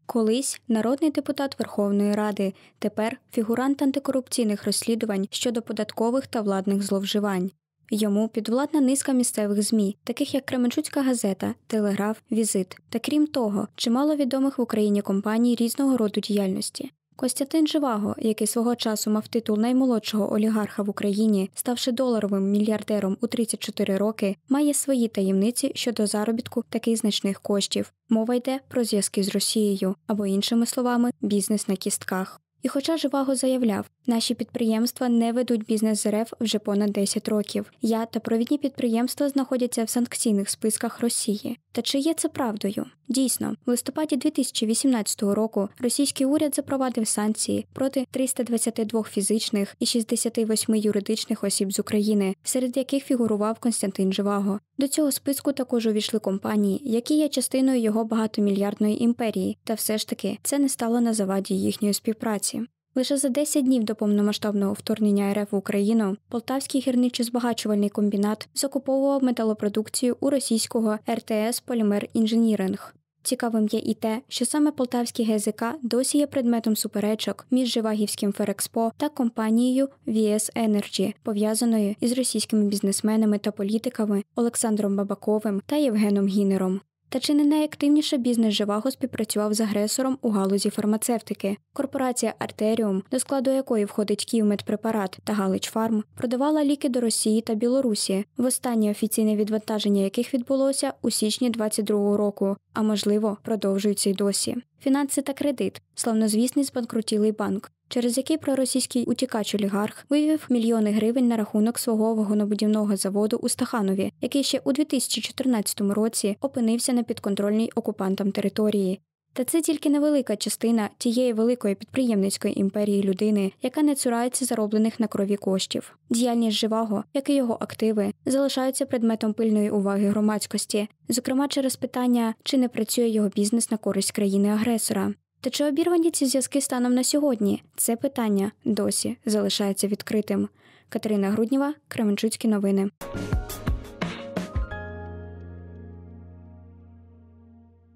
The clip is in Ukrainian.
Колись народний депутат Верховної Ради, тепер фігурант антикорупційних розслідувань щодо податкових та владних зловживань. Йому підвладна низка місцевих ЗМІ, таких як Кременчуцька газета, Телеграф, Візит. Та крім того, чимало відомих в Україні компаній різного роду діяльності. Костянтин Живаго, який свого часу мав титул наймолодшого олігарха в Україні, ставши доларовим мільярдером у 34 роки, має свої таємниці щодо заробітку таких значних коштів. Мова йде про зв'язки з Росією, або іншими словами, бізнес на кістках. І хоча Живаго заявляв, наші підприємства не ведуть бізнес з РФ вже понад 10 років. Я та провідні підприємства знаходяться в санкційних списках Росії. Та чи є це правдою? Дійсно, в листопаді 2018 року російський уряд запровадив санкції проти 322 фізичних і 68 юридичних осіб з України, серед яких фігурував Костянтин Живаго. До цього списку також увійшли компанії, які є частиною його багатомільярдної імперії, та все ж таки це не стало на заваді їхньої співпраці. Лише за 10 днів до повномасштабного вторгнення РФ в Україну Полтавський гірничо-збагачувальний комбінат закуповував металопродукцію у російського РТС «Полімер Інженіринг». Цікавим є і те, що саме Полтавський ГЗК досі є предметом суперечок між Живагівським Ферекспо та компанією VS Energy, пов'язаною із російськими бізнесменами та політиками Олександром Бабаковим та Євгеном Гінером. Та чи не найактивніше бізнес Живаго співпрацював з агресором у галузі фармацевтики? Корпорація «Артеріум», до складу якої входить «Київмедпрепарат» та «Галичфарм», продавала ліки до Росії та Білорусі, востаннє офіційне відвантаження яких відбулося у січні 2022 року, а можливо, продовжується й досі. Фінанси та кредит – славнозвісний збанкрутілий банк, через який проросійський утікач-олігарх вивів мільйони гривень на рахунок свого вагонобудівного заводу у Стаханові, який ще у 2014 році опинився на підконтрольній окупантам території. Та це тільки невелика частина тієї великої підприємницької імперії людини, яка не цурається зароблених на крові коштів. Діяльність Живаго, як і його активи, залишаються предметом пильної уваги громадськості, зокрема через питання, чи не працює його бізнес на користь країни-агресора. Та чи обірвані ці зв'язки станом на сьогодні? Це питання досі залишається відкритим. Катерина Груднєва, Кременчуцькі новини.